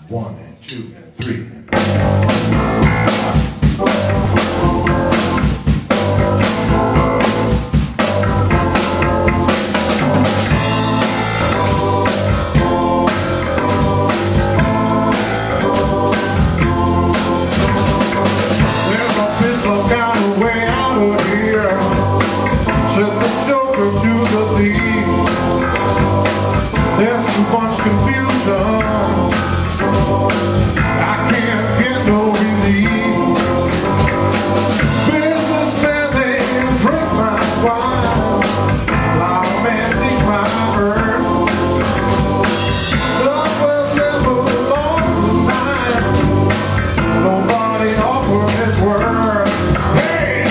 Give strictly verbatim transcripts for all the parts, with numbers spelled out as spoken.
One and two and three. There must be some kind of way out of here, said the Joker to the thief. There's too much confusion, I can't get no relief. Businessmen, they drink my wine, loud men dig my earth. Love was never long tonight, nobody offered its worth. Hey!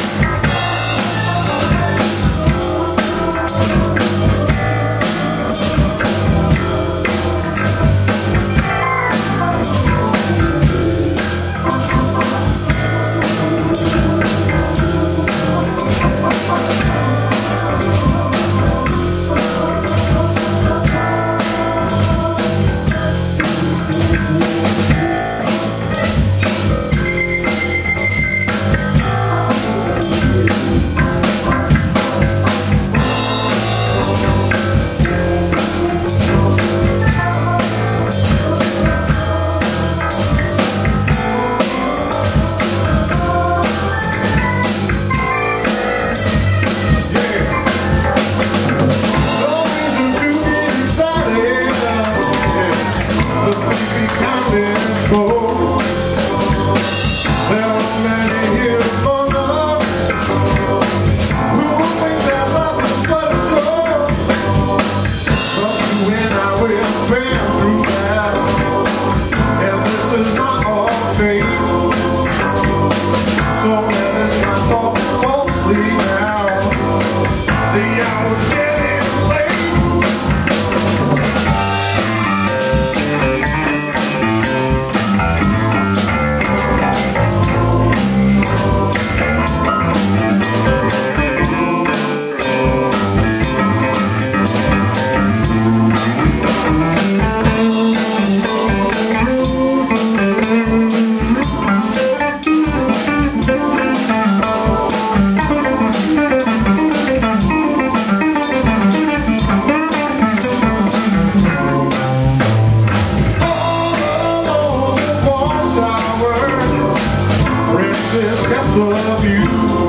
Love you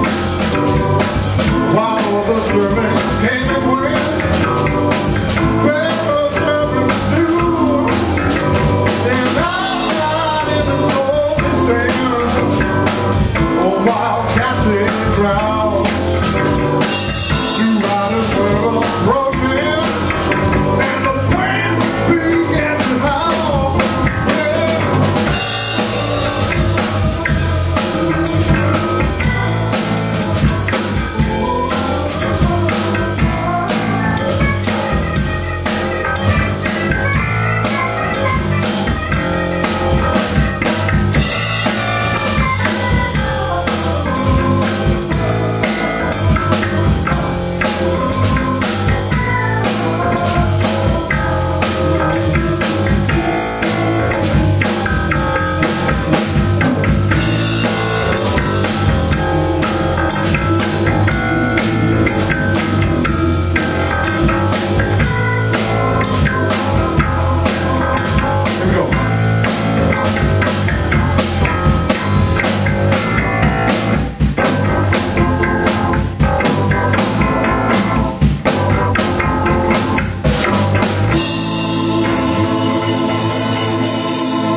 while the servants came and went. Breakfast servants too, and outside in the lonely sand, a wild captain growl. Two riders were approaching, and the wind began to howl. Yeah.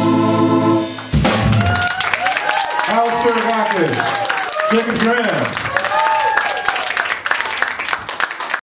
Jimmy Graham.